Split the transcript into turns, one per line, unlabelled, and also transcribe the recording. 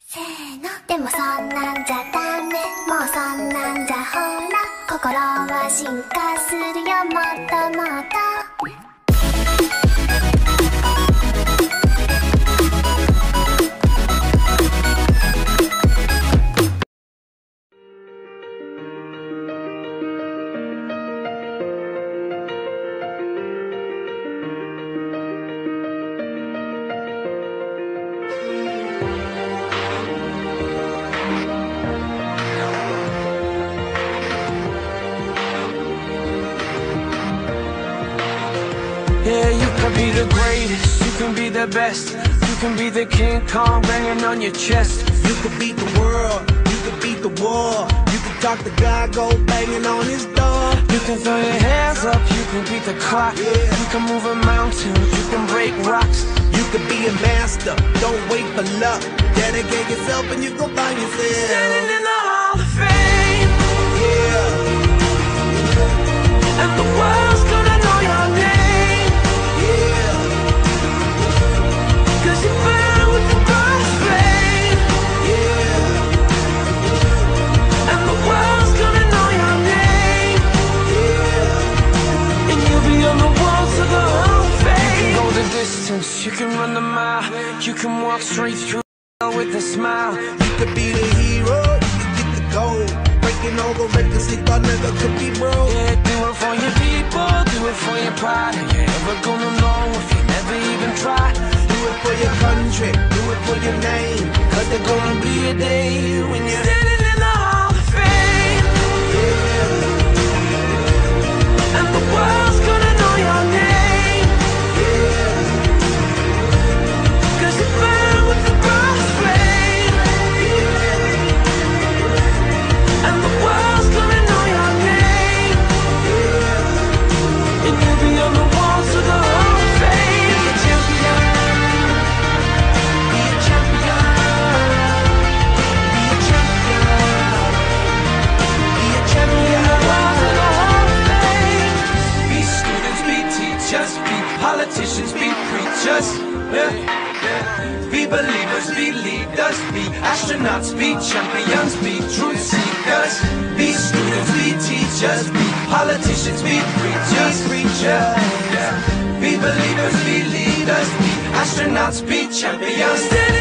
せーのでもそんなんじゃダメもうそんなんじゃほら心は進化するよもっともっと
Yeah, you can be the greatest, you can be the best. You can be the King Kong banging on your chest.
You can beat the world, you can beat the war. You can talk to God, go banging on his door.
You can throw your hands up, you can beat the clock.
Yeah.
You can move a mountain, you can break rocks.
You can be a master, don't wait for luck. Dedicate yourself and you gon' find yourself
Standing in the Hall of Fame.
Yeah.
And the world's gonna know your name.
Yeah.
Cause you burn with the brightest flame.
Yeah.
And the world's gonna know your name.
Yeah.
And you'll be on the walls of the Hall of Fame. You can go the distance, you can run the mile. You can walk straight through with a smile.
You could be the hero, you can get the gold. Breaking all the records they thought never could be broke.
Yeah, do it for your people, do it for your pride. Are you ever gonna know if you never even try?
Do it for your country, do it for your name.
Cause there's gonna be a day when you're standing in the Hall of Fame.
Yeah.
And the world's gonna know your name.
Yeah.
Cause you burn with the brightest flame. And the world's gonna know your name. And you'll be on the walls of the Hall of Fame. Be a champion. Be a champion. Be a champion. Be a champion. The walls of the Hall of Fame. Be students, be teachers, be politicians, be preachers. Be believers, be leaders, be astronauts, be champions, be truth seekers. Be students, be teachers, be politicians, be preachers, Be believers, be leaders, be astronauts, be champions.